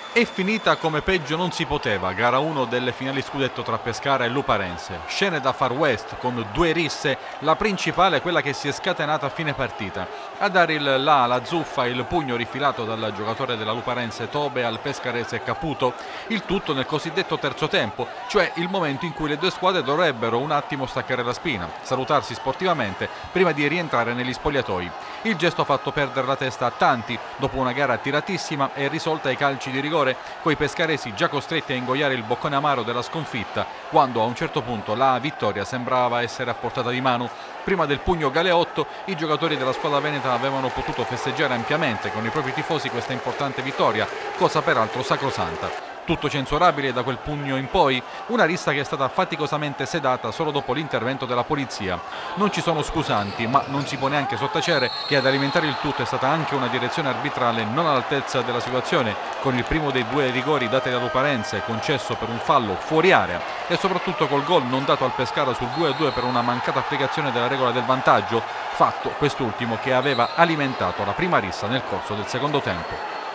È finita come peggio non si poteva, gara 1 delle finali scudetto tra Pescara e Luparense. Scene da Far West con due risse, la principale è quella che si è scatenata a fine partita. A dare il là alla zuffa il pugno rifilato dal giocatore della Luparense Tobe al pescarese Caputo, il tutto nel cosiddetto terzo tempo, cioè il momento in cui le due squadre dovrebbero un attimo staccare la spina, salutarsi sportivamente prima di rientrare negli spogliatoi. Il gesto ha fatto perdere la testa a tanti dopo una gara tiratissima e risolta ai calci di rigore, coi pescaresi già costretti a ingoiare il boccone amaro della sconfitta, quando a un certo punto la vittoria sembrava essere a portata di mano. Prima del pugno Galeotto, i giocatori della squadra veneta avevano potuto festeggiare ampiamente con i propri tifosi questa importante vittoria, cosa peraltro sacrosanta. Tutto censurabile da quel pugno in poi, una rissa che è stata faticosamente sedata solo dopo l'intervento della polizia. Non ci sono scusanti, ma non si può neanche sottacere che ad alimentare il tutto è stata anche una direzione arbitrale non all'altezza della situazione, con il primo dei due rigori dati da Luparense concesso per un fallo fuori area e soprattutto col gol non dato al Pescara sul 2-2 per una mancata applicazione della regola del vantaggio, fatto quest'ultimo che aveva alimentato la prima rissa nel corso del secondo tempo.